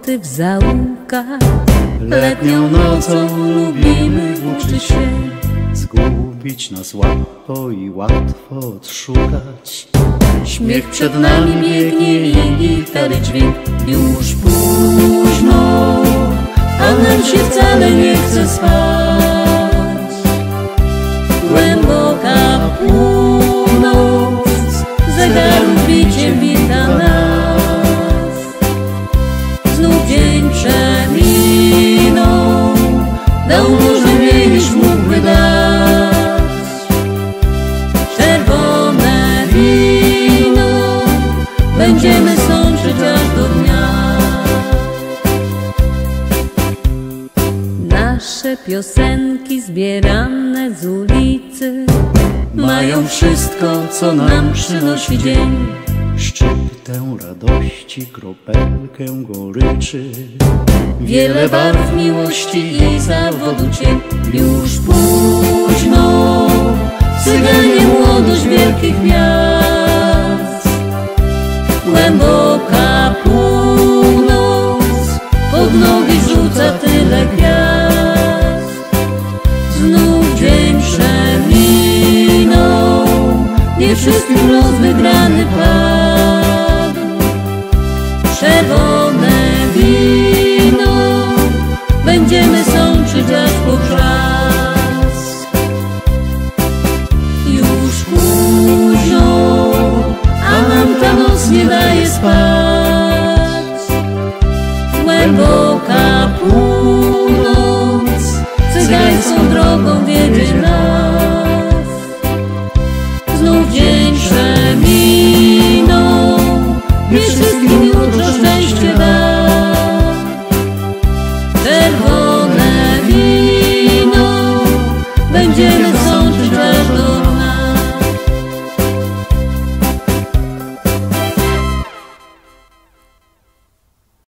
kłopoty w zaułkach. Letnią nocą lubimy uczyć się, zgubić nas łatwo i łatwo odszukać. Śmiech przed nami biegnie i gitary dźwięk. Już późno, a nam się wcale nie chce spać. Głęboka północ zegarów biciem wita nas. Znów dzień przeminął, dał może mniej niż mógłby dać. Czerwone wino będziemy sączyć aż do dnia. Nasze piosenki zbierane z ulicy mają wszystko, co nam przynosi dzień. Szczyptę radości, kropelkę goryczy, wiele barw miłości i zawodu cień. Już późno, cyganie młodość wielkich miast. Głęboka północ pod nogi rzuca tyle gwiazd. Znów dzień przeminął, nie wszystkim los wygrany padł. Czerwone wino będziemy sączyć aż po wrzask. Już późno, a nam ta noc nie daje spać. Głęboka